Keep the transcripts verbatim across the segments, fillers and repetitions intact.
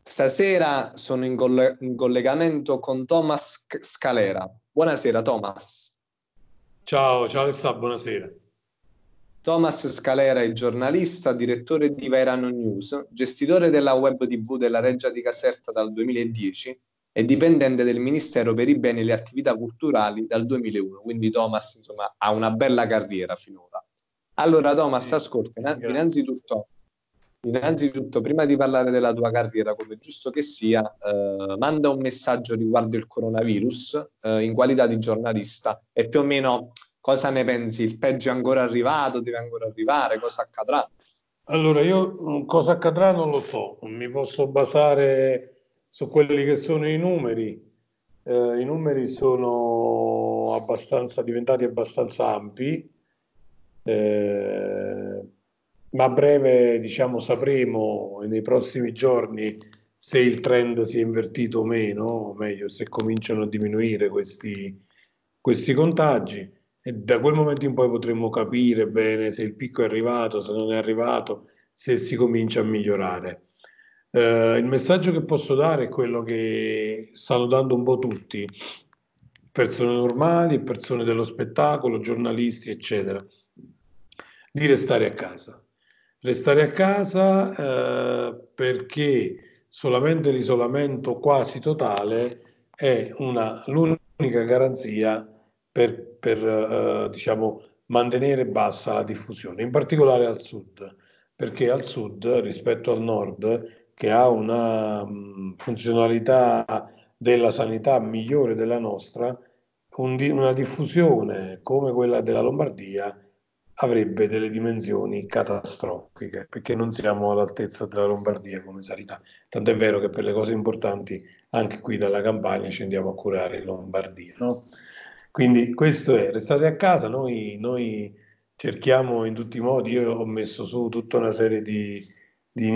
Stasera sono in, coll- in collegamento con Thomas C- Scalera. Buonasera Thomas. Ciao, ciao Alessandro, buonasera. Thomas Scalera è giornalista, direttore di Vairano News, gestitore della web tivù della Reggia di Caserta dal duemiladieci e dipendente del Ministero per i beni e le attività culturali dal duemilauno. Quindi Thomas, insomma, ha una bella carriera finora. Allora Thomas, Sì, ascolta, inna- ringrazio. innanzitutto Innanzitutto, prima di parlare della tua carriera, come giusto che sia, eh, manda un messaggio riguardo il coronavirus, eh, in qualità di giornalista e più o meno cosa ne pensi? Il peggio è ancora arrivato? Deve ancora arrivare? Cosa accadrà? Allora, io mh, cosa accadrà non lo so, mi posso basare su quelli che sono i numeri. Eh, i numeri sono abbastanza diventati abbastanza ampi, eh, ma a breve, diciamo, sapremo nei prossimi giorni se il trend si è invertito o meno, o meglio, se cominciano a diminuire questi, questi contagi. E da quel momento in poi potremo capire bene se il picco è arrivato, se non è arrivato, se si comincia a migliorare. Eh, il messaggio che posso dare è quello che stanno dando un po' tutti, persone normali, persone dello spettacolo, giornalisti, eccetera, di restare a casa. Restare a casa eh, perché solamente l'isolamento quasi totale è una, l'unica garanzia per, per eh, diciamo, mantenere bassa la diffusione, in particolare al sud, perché al sud rispetto al nord, che ha una mh, funzionalità della sanità migliore della nostra, un di- una diffusione come quella della Lombardia avrebbe delle dimensioni catastrofiche, perché non siamo all'altezza della Lombardia come sanità. Tant'è vero che per le cose importanti anche qui dalla Campania ci andiamo a curare in Lombardia, no? Quindi questo è, restate a casa, noi, noi cerchiamo in tutti i modi, io ho messo su tutta una serie di, di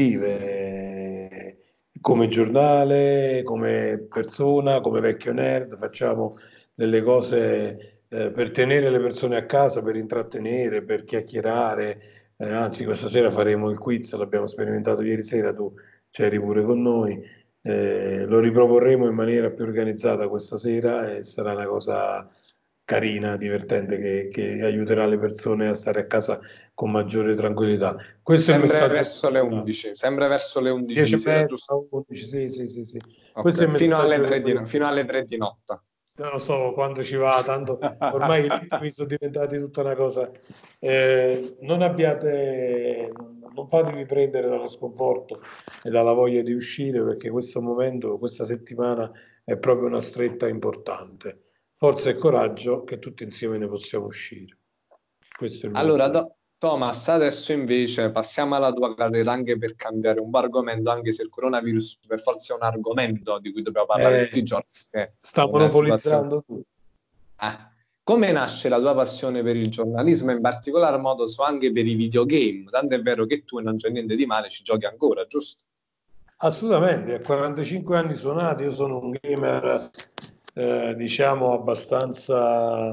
iniziative come giornale, come persona, come vecchio nerd, facciamo delle cose eh, per tenere le persone a casa, per intrattenere, per chiacchierare. Eh, anzi, questa sera faremo il quiz, l'abbiamo sperimentato ieri sera, tu c'eri pure con noi. Eh, lo riproporremo in maniera più organizzata questa sera e sarà una cosa carina, divertente che, che aiuterà le persone a stare a casa con maggiore tranquillità. Questo è il Sempre messaggio che verso le voglio dare. undici, sempre verso le undici di dieci e sera, mezza, giusto? undici, sì, sì, sì, sì. Questo è Ok, il fino alle messaggio che tre di, voglio no- dare. fino alle tre di notte. Non lo so quando ci va, tanto ormai i ritmi sono diventati tutta una cosa. Eh, non abbiate, non fatevi prendere dallo sconforto e dalla voglia di uscire, perché questo momento, questa settimana è proprio una stretta importante. Forza e coraggio che tutti insieme ne possiamo uscire. Questo è il mio Allora, messaggio. Do- Thomas, adesso invece passiamo alla tua carriera anche per cambiare un po' argomento, anche se il coronavirus per forza è un argomento di cui dobbiamo parlare tutti i Eh, giorni, perché sta è una situazione. monopolizzando tutto. Ah, come nasce la tua passione per il giornalismo e in particolar modo so anche per i videogame? Tanto è vero che tu e non c'è niente di male, ci giochi ancora, giusto? Assolutamente, a quarantacinque anni suonati, io sono un gamer, eh, diciamo, abbastanza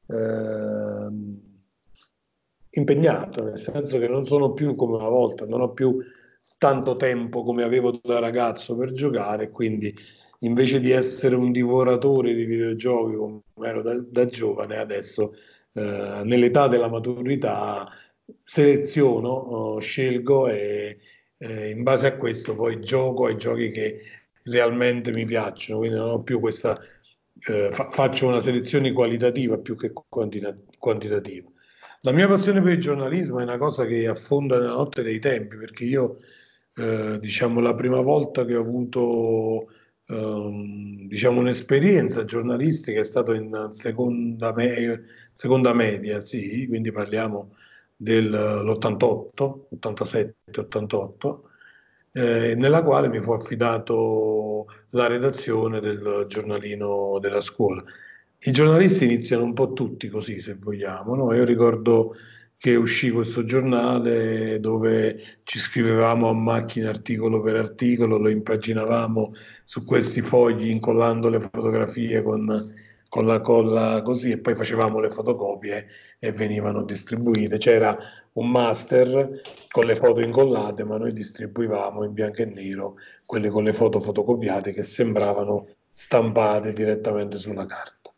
ehm, impegnato, nel senso che non sono più come una volta, non ho più tanto tempo come avevo da ragazzo per giocare, quindi invece di essere un divoratore di videogiochi come ero da, da giovane, adesso eh, nell'età della maturità seleziono, oh, scelgo e eh, in base a questo poi gioco ai giochi che realmente mi piacciono, quindi non ho più questa, eh, fa- faccio una selezione qualitativa più che quantina- quantitativa. La mia passione per il giornalismo è una cosa che affonda nella notte dei tempi, perché io, eh, diciamo, la prima volta che ho avuto, ehm, diciamo, un'esperienza giornalistica è stato in seconda, me- seconda media, sì, quindi parliamo dell'ottantotto, ottantasette, ottantotto, eh, nella quale mi fu affidato la redazione del giornalino della scuola. I giornalisti iniziano un po' tutti così, se vogliamo, no? Io ricordo che uscì questo giornale dove ci scrivevamo a macchina articolo per articolo, lo impaginavamo su questi fogli incollando le fotografie con, con la colla così, e poi facevamo le fotocopie e venivano distribuite. C'era un master con le foto incollate, ma noi distribuivamo in bianco e nero quelle con le foto fotocopiate che sembravano stampate direttamente sulla carta.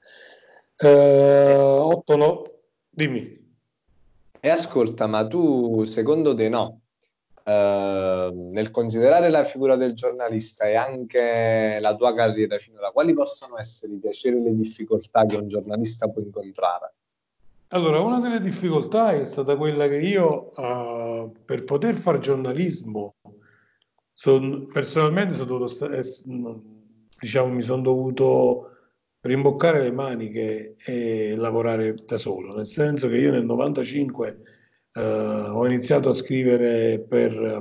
Eh, otto, no, dimmi. E ascolta, ma tu, secondo te no? Eh, nel considerare la figura del giornalista e anche la tua carriera finora, quali possono essere i piaceri e le difficoltà che un giornalista può incontrare? Allora, una delle difficoltà è stata quella che io, eh, per poter fare giornalismo, son- personalmente sono dovuto, sta- es- diciamo, mi sono dovuto rimboccare le maniche e lavorare da solo, nel senso che io nel novantacinque, eh, ho iniziato a scrivere per eh,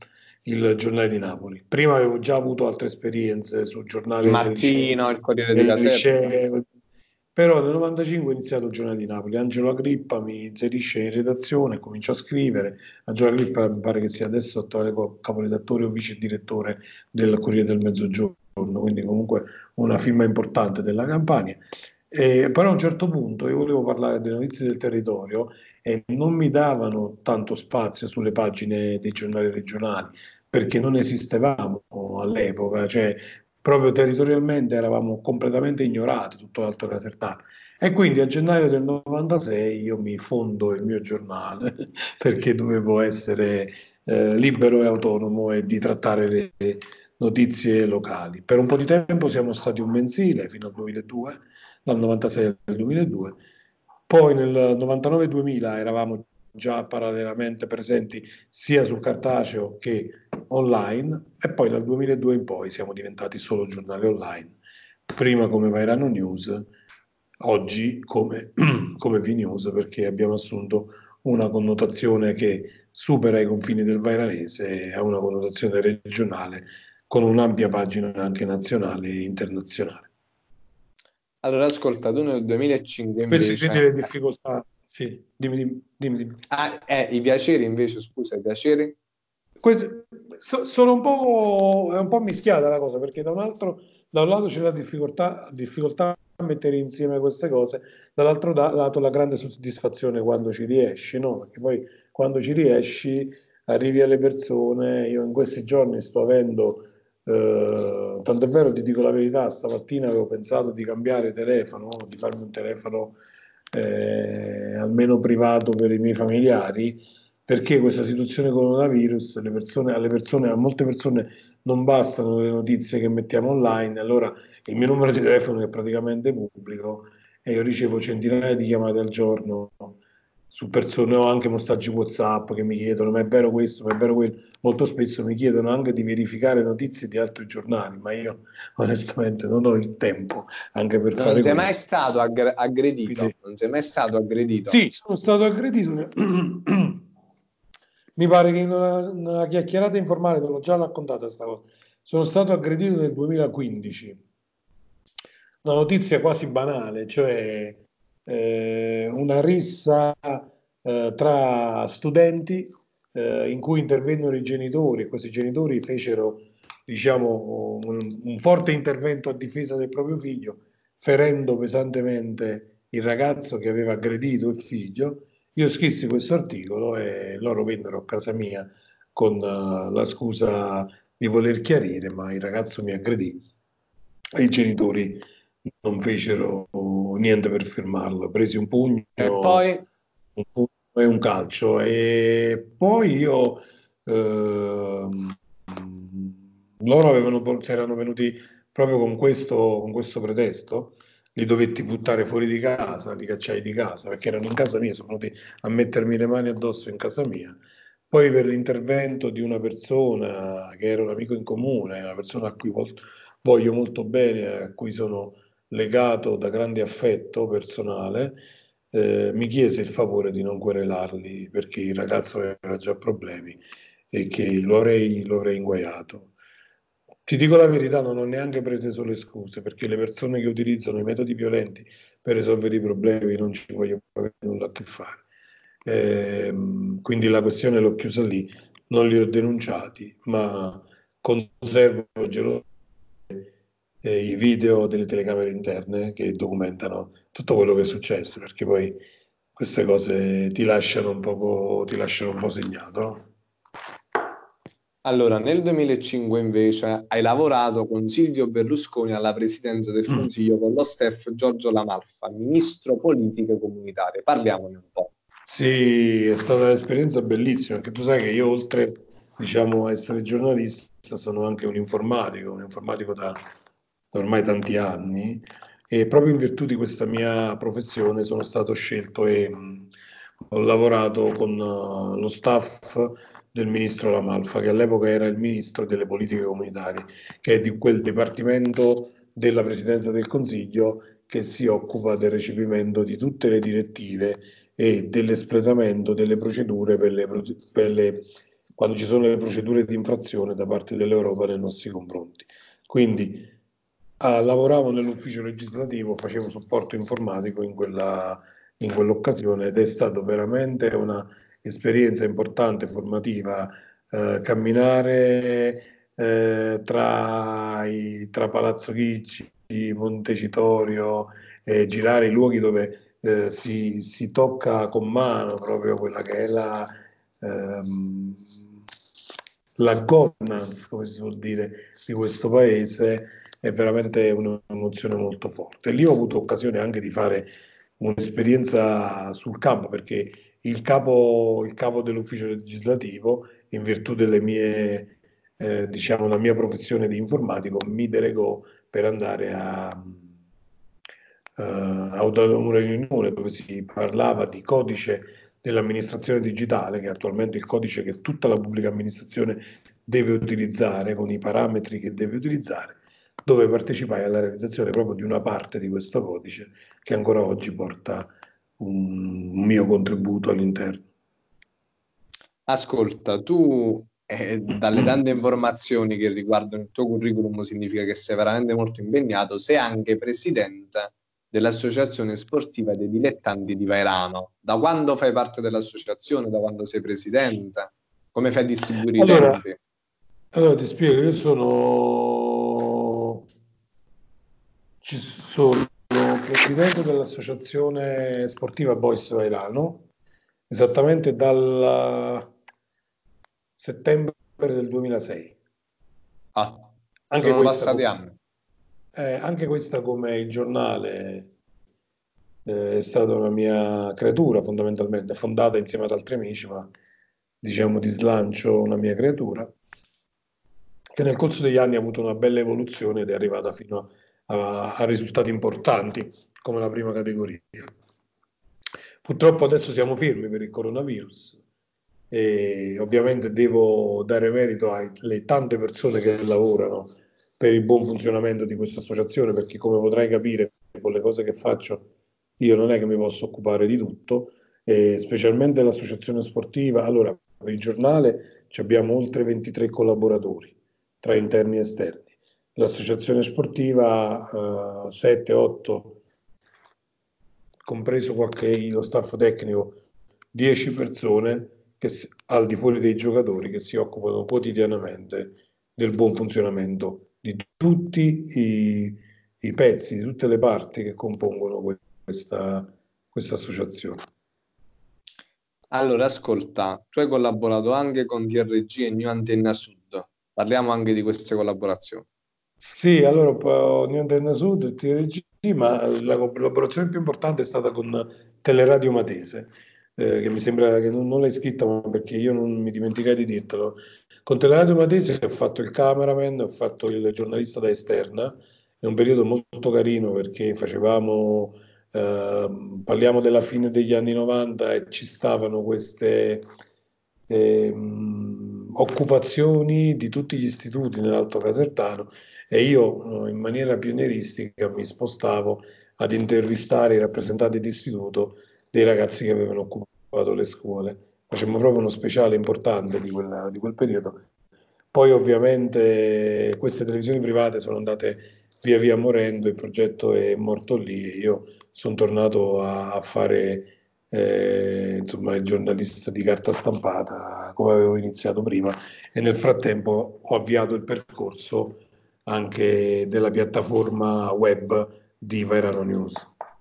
il Giornale di Napoli. Prima avevo già avuto altre esperienze su Il giornali del liceo, Mattino, il Corriere di del Caserta? liceo, però nel novantacinque ho iniziato il Giornale di Napoli. Angelo Agrippa mi inserisce in redazione e comincio a scrivere. Angelo Agrippa mi pare che sia adesso attuale co- caporedattore o vice direttore del Corriere del Mezzogiorno, quindi comunque una firma importante della Campania. Eh, però a un certo punto io volevo parlare delle notizie del territorio e non mi davano tanto spazio sulle pagine dei giornali regionali perché non esistevamo all'epoca, cioè proprio territorialmente eravamo completamente ignorati, tutto l'Alto Casertano. E quindi a gennaio del novantasei io mi fondo il mio giornale perché dovevo essere eh, libero e autonomo e di trattare le notizie locali. Per un po' di tempo siamo stati un mensile fino al duemiladue, dal novantasei al duemiladue. Poi nel novantanove duemila eravamo già parallelamente presenti sia sul cartaceo che online, e poi dal duemiladue in poi siamo diventati solo giornali online, prima come Vairano News, oggi come, come V-News, perché abbiamo assunto una connotazione che supera i confini del vairanese e ha una connotazione regionale con un'ampia pagina anche nazionale e internazionale. Allora, ascolta, tu nel duemilacinque Queste quindi invece... le difficoltà, sì, dimmi, dimmi, dimmi, dimmi. Ah, eh, i piaceri invece, scusa, i piaceri? Queste- so- sono un po', è un po' mischiata la cosa, perché da un altro, da un lato c'è la difficoltà, difficoltà a mettere insieme queste cose, dall'altro da- lato la grande soddisfazione quando ci riesci, no? Perché poi quando ci riesci arrivi alle persone. Io in questi giorni sto avendo, eh, tant'è vero, ti dico la verità, stamattina avevo pensato di cambiare telefono, di farmi un telefono eh, almeno privato per i miei familiari, perché questa situazione coronavirus, le persone, alle persone, a molte persone non bastano le notizie che mettiamo online. Allora il mio numero di telefono è praticamente pubblico e io ricevo centinaia di chiamate al giorno su persone, o anche messaggi WhatsApp che mi chiedono: ma è vero questo, ma è vero quello. Molto spesso mi chiedono anche di verificare notizie di altri giornali, ma io onestamente non ho il tempo anche per Non fare sei mai questo. stato aggre- Quindi, aggredito? Non sei mai stato aggredito? sì, sono stato aggredito. Mi pare che in una, una chiacchierata informale, te l'ho già raccontata sta cosa. Sono stato aggredito nel duemilaquindici. Una notizia quasi banale, cioè eh, una rissa eh, tra studenti eh, in cui intervennero i genitori, e questi genitori fecero, diciamo, un, un forte intervento a difesa del proprio figlio, ferendo pesantemente il ragazzo che aveva aggredito il figlio. Io scrissi questo articolo e loro vennero a casa mia con uh, la scusa di voler chiarire, ma il ragazzo mi aggredì e i genitori non fecero niente per fermarlo. Presi un pugno, E poi, un pugno e un calcio, e poi io, ehm, loro avevano, si erano venuti proprio con questo, con questo pretesto. Li dovetti buttare fuori di casa, li cacciai di casa perché erano in casa mia, sono venuti a mettermi le mani addosso in casa mia. Poi per l'intervento di una persona che era un amico in comune, una persona a cui vol- voglio molto bene, a cui sono legato da grande affetto personale, eh, mi chiese il favore di non querelarli perché il ragazzo aveva già problemi e che lo avrei, lo avrei inguaiato. Ti dico la verità, non ho neanche preteso le scuse perché le persone che utilizzano i metodi violenti per risolvere i problemi non ci voglio avere nulla a che fare. Ehm, quindi la questione l'ho chiusa lì, non li ho denunciati, ma conservo gelosia eh, i video delle telecamere interne che documentano tutto quello che è successo, perché poi queste cose ti lasciano un poco, ti lasciano un po' segnato, no? Allora, nel duemilacinque invece hai lavorato con Silvio Berlusconi alla presidenza del Mm. Consiglio con lo staff Giorgio La Malfa, ministro politiche comunitarie. Parliamone un po'. Sì, è stata un'esperienza bellissima, perché tu sai che io oltre, diciamo, a essere giornalista, sono anche un informatico, un informatico da, da ormai tanti anni e proprio in virtù di questa mia professione sono stato scelto e mh, ho lavorato con uh, lo staff del ministro Lamalfa, che all'epoca era il ministro delle politiche comunitarie, che è di quel dipartimento della Presidenza del Consiglio che si occupa del recepimento di tutte le direttive e dell'espletamento delle procedure per le, per le, quando ci sono le procedure di infrazione da parte dell'Europa nei nostri confronti. Quindi ah, lavoravo nell'ufficio legislativo, facevo supporto informatico in quella, in quell'occasione ed è stata veramente una esperienza importante, formativa, eh, camminare eh, tra, i, tra Palazzo Chigi, Montecitorio, eh, girare i luoghi dove eh, si, si tocca con mano proprio quella che è la, ehm, la governance, come si suol dire, di questo paese, è veramente un'emozione molto forte. Lì ho avuto occasione anche di fare un'esperienza sul campo, perché il capo, il capo dell'ufficio legislativo, in virtù delle mie, eh, diciamo, la mia professione di informatico, mi delegò per andare a, eh, a una riunione dove si parlava di codice dell'amministrazione digitale, che è attualmente il codice che tutta la pubblica amministrazione deve utilizzare, con i parametri che deve utilizzare, dove partecipai alla realizzazione proprio di una parte di questo codice che ancora oggi porta un, un mio contributo all'interno. Ascolta, tu eh, dalle tante informazioni che riguardano il tuo curriculum significa che sei veramente molto impegnato, sei anche presidente dell'Associazione Sportiva dei Dilettanti di Vairano. Da quando fai parte dell'associazione? Da quando sei presidente? Come fai a distribuire i Allora, tempi? allora ti spiego, io sono, ci sono presidente dell'Associazione Sportiva Boys Vairano, esattamente dal settembre del duemilasei. Ah, Anche sono questa, passati come, anni. eh, anche questa come il giornale eh, è stata una mia creatura fondamentalmente, fondata insieme ad altri amici, ma diciamo di slancio una mia creatura, che nel corso degli anni ha avuto una bella evoluzione ed è arrivata fino a, a risultati importanti come la prima categoria. Purtroppo adesso siamo fermi per il coronavirus e ovviamente devo dare merito alle tante persone che lavorano per il buon funzionamento di questa associazione, perché come potrai capire con le cose che faccio io non è che mi posso occupare di tutto, e specialmente l'associazione sportiva. Allora, per il giornale ci abbiamo oltre ventitré collaboratori tra interni e esterni. L'associazione sportiva eh, sette otto, compreso qualche lo staff tecnico, dieci persone che, al di fuori dei giocatori che si occupano quotidianamente del buon funzionamento di tutti i, i pezzi, di tutte le parti che compongono questa, questa associazione. Allora, ascolta, tu hai collaborato anche con T R G e New Antenna Sud. Parliamo anche di queste collaborazioni. Sì, allora un po' New Antenna Sud e T R G, ma la collaborazione più importante è stata con Teleradio Matese, eh, che mi sembra che non, non l'hai scritta, ma perché io non mi dimenticai di dirtelo. Con Teleradio Matese ho fatto il cameraman, ho fatto il giornalista da esterna, è un periodo molto carino perché facevamo, eh, parliamo della fine degli anni novanta e ci stavano queste ehm, occupazioni di tutti gli istituti nell'Alto Casertano e io eh, in maniera pionieristica mi spostavo ad intervistare i rappresentanti d'istituto dei ragazzi che avevano occupato le scuole. Facemmo proprio uno speciale importante di, quella, di quel periodo. Poi ovviamente queste televisioni private sono andate via via morendo, il progetto è morto lì e io sono tornato a, a fare eh, insomma, il giornalista di carta stampata come avevo iniziato prima e nel frattempo ho avviato il percorso anche della piattaforma web di Vairano News.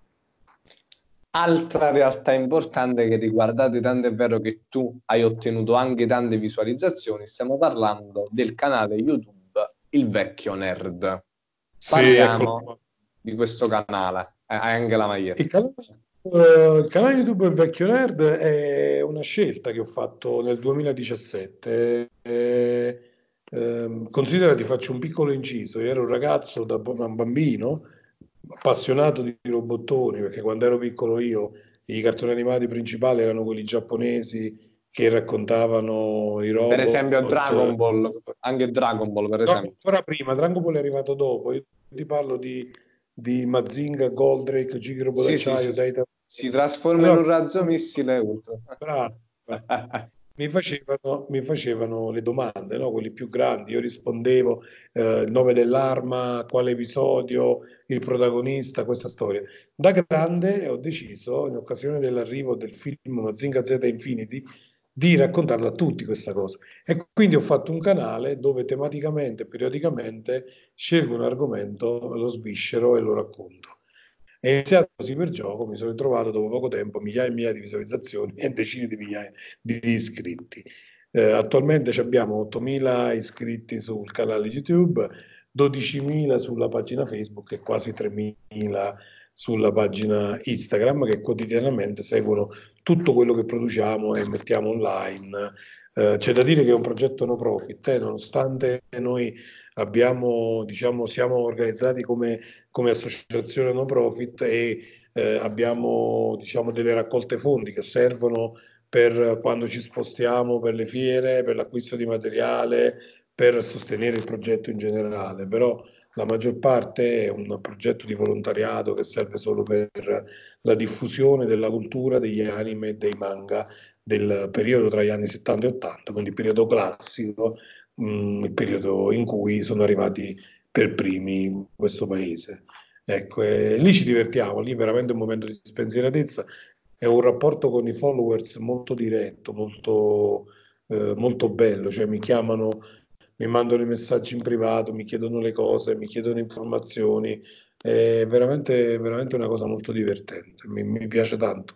Altra realtà importante che riguardate, tanto è vero che tu hai ottenuto anche tante visualizzazioni, stiamo parlando del canale YouTube Il Vecchio Nerd. Sì, Parliamo ecco. di questo canale, eh, hai anche la maglietta. Il canale, eh, il canale YouTube Il Vecchio Nerd è una scelta che ho fatto nel duemiladiciassette. Eh, ehm, considera, ti faccio un piccolo inciso. Io ero un ragazzo, da b- un bambino, appassionato di robottoni, perché quando ero piccolo io i cartoni animati principali erano quelli giapponesi che raccontavano i Per esempio robot. Dragon Ball, anche Dragon Ball per No, esempio. ancora prima, Dragon Ball è arrivato dopo. Io ti parlo di, di Mazinga, Goldrake, Gigrobo Sì, sì, d'acciaio, sì, sì. Data. Si trasforma in Allora, un razzo missile ultra. bravo, bravo. Mi facevano, mi facevano le domande, no? Quelli più grandi. Io rispondevo eh, il nome dell'arma, quale episodio, il protagonista, questa storia. Da grande ho deciso, in occasione dell'arrivo del film Mazinga Z Infinity, di raccontarla a tutti questa cosa. E quindi ho fatto un canale dove tematicamente, periodicamente, scelgo un argomento, lo sviscero e lo racconto. È iniziato così per gioco, mi sono ritrovato dopo poco tempo migliaia e migliaia di visualizzazioni e decine di migliaia di iscritti. Eh, attualmente ci abbiamo ottomila iscritti sul canale YouTube, dodicimila sulla pagina Facebook e quasi tremila sulla pagina Instagram, che quotidianamente seguono tutto quello che produciamo e mettiamo online. Eh, c'è da dire che è un progetto no profit, eh, nonostante noi abbiamo, diciamo, siamo organizzati come, come associazione no profit e eh, abbiamo, diciamo, delle raccolte fondi che servono per quando ci spostiamo, per le fiere, per l'acquisto di materiale, per sostenere il progetto in generale. Però la maggior parte è un progetto di volontariato che serve solo per la diffusione della cultura degli anime e dei manga del periodo tra gli anni settanta e ottanta, quindi il periodo classico, mh, il periodo in cui sono arrivati per primi in questo paese. Ecco, e lì ci divertiamo, lì veramente è un momento di spensieratezza, è un rapporto con i followers molto diretto, molto, eh, molto bello, cioè mi chiamano, mi mandano i messaggi in privato, mi chiedono le cose, mi chiedono informazioni, è veramente, veramente una cosa molto divertente, mi, mi piace tanto.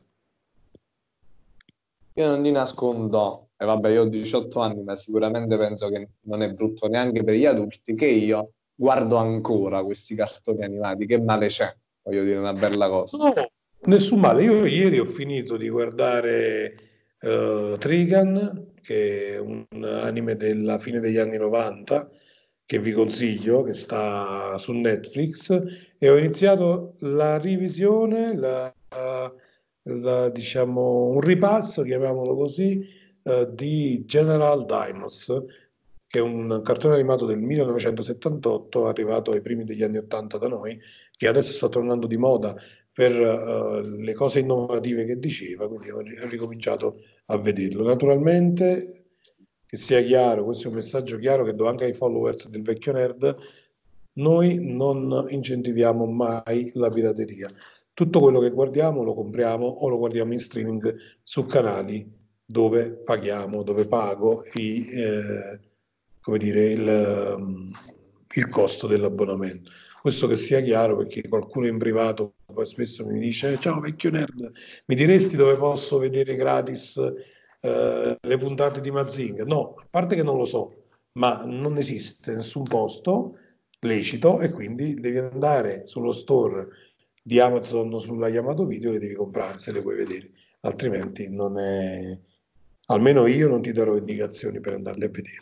Io non ti nascondo, e vabbè, io ho diciotto anni, ma sicuramente penso che non è brutto neanche per gli adulti, che io guardo ancora questi cartoni animati. Che male c'è? Voglio dire una bella cosa. No, nessun male. Io ieri ho finito di guardare eh, Trigun, che è un anime della fine degli anni novanta, che vi consiglio, che sta su Netflix, e ho iniziato la revisione, la, la- diciamo, un ripasso, chiamiamolo così, eh, di General Dinos, che è un cartone animato del millenovecentosettantotto, arrivato ai primi degli anni ottanta da noi, che adesso sta tornando di moda per eh, le cose innovative che diceva, quindi ho, ho ricominciato a vederlo. Naturalmente, che sia chiaro, questo è un messaggio chiaro che do anche ai followers del Vecchio Nerd, noi non incentiviamo mai la pirateria. Tutto quello che guardiamo lo compriamo o lo guardiamo in streaming su canali dove paghiamo, dove pago i, eh, come dire, il, um, il costo dell'abbonamento. Questo che sia chiaro, perché qualcuno in privato poi spesso mi dice: ciao vecchio nerd, mi diresti dove posso vedere gratis eh, le puntate di Mazinga? No, a parte che non lo so, ma non esiste nessun posto lecito e quindi devi andare sullo store di Amazon o sulla Yamato Video e le devi comprare se le vuoi vedere, altrimenti non è... almeno io non ti darò indicazioni per andarle a vedere.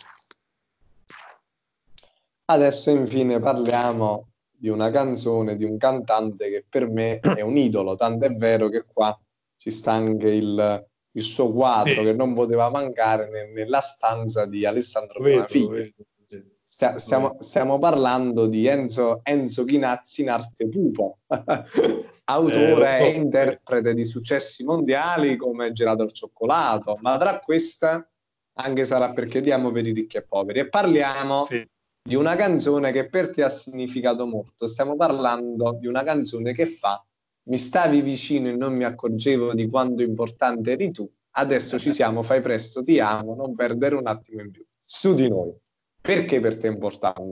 Adesso infine parliamo di una canzone, di un cantante che per me è un idolo, tanto è vero che qua ci sta anche il, il suo quadro che Sì, non poteva mancare ne- nella stanza di Alessandro lo vedo, lo Bonafigli. vedo, lo vedo, Stia- lo stiamo, vedo. stiamo parlando di Enzo, Enzo Chinazzi in arte Pupo, Eh, lo autore e so, eh, interprete di successi mondiali come Gelato al cioccolato, ma tra queste anche sarà perché diamo per i ricchi e poveri. E parliamo sì. di una canzone che per te ha significato molto. Stiamo parlando di una canzone che fa: mi stavi vicino e non mi accorgevo di quanto importante eri tu. Adesso ci siamo, fai presto, ti amo, non perdere un attimo in più. Su di noi. Perché per te è importante?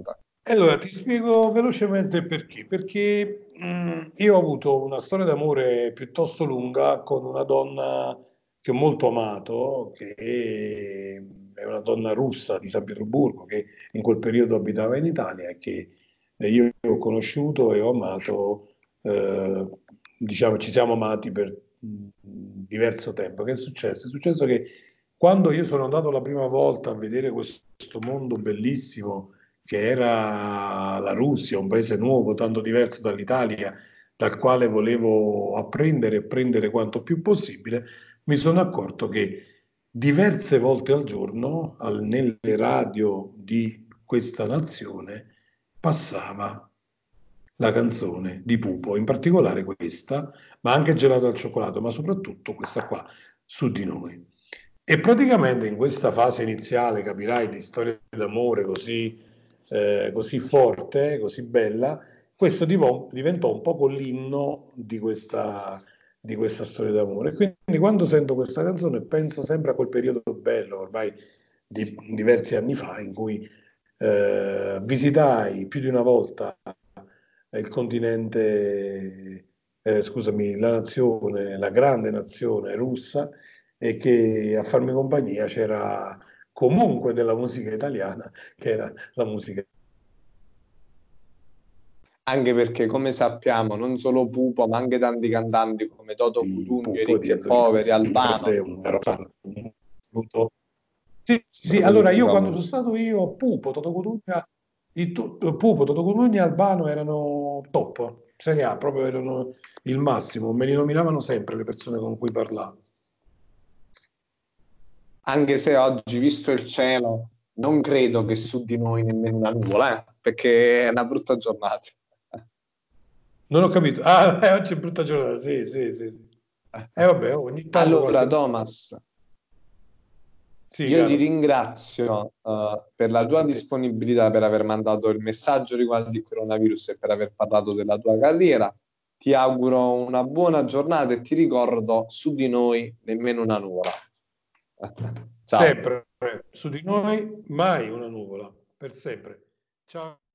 Allora, ti spiego velocemente perché. Perché mh, io ho avuto una storia d'amore piuttosto lunga con una donna che ho molto amato, che è una donna russa di San Pietroburgo, che in quel periodo abitava in Italia e che eh, io ho conosciuto e ho amato, eh, diciamo, ci siamo amati per mh, diverso tempo. Che è successo? È successo che quando io sono andato la prima volta a vedere questo mondo bellissimo, che era la Russia, un paese nuovo, tanto diverso dall'Italia, dal quale volevo apprendere e prendere quanto più possibile, mi sono accorto che diverse volte al giorno al- nelle radio di questa nazione passava la canzone di Pupo, in particolare questa, ma anche Gelato al cioccolato, ma soprattutto questa qua, Su di noi. E praticamente in questa fase iniziale, capirai, di storia d'amore così, eh, così forte, così bella, questo divo- diventò un po' l'inno di questa, di questa storia d'amore. Quindi quando sento questa canzone penso sempre a quel periodo bello, ormai di diversi anni fa, in cui eh, visitai più di una volta il continente, eh, scusami, la nazione, la grande nazione russa, e che a farmi compagnia c'era comunque della musica italiana, che era la musica Anche perché, come sappiamo, non solo Pupo, ma anche tanti cantanti come Toto di Cutugno, Pupo e Ricchi di e Enzo Nicola. Poveri, Albano, È una roba molto. Sì, sì, sì, sono allora tutti io quando sono famosi. stato io, Pupo, Toto Cutugno, il tu- Pupo, Toto Cutugno e Albano erano top, Serie A, proprio erano il massimo, me li nominavano sempre le persone con cui parlavo. Anche se oggi, visto il cielo, non credo che su di noi nemmeno una nuvola, eh, perché è una brutta giornata. Non ho capito. Ah, eh, oggi è brutta giornata, sì, sì, sì. E vabbè, ogni tanto qualche. Allora, Thomas, Sì, io ti caro. ringrazio eh, per la Grazie tua a te. disponibilità, per aver mandato il messaggio riguardo il coronavirus e per aver parlato della tua carriera. Ti auguro una buona giornata e ti ricordo, su di noi nemmeno una nuvola. Ciao. Sempre su di noi, mai una nuvola, per sempre. Ciao.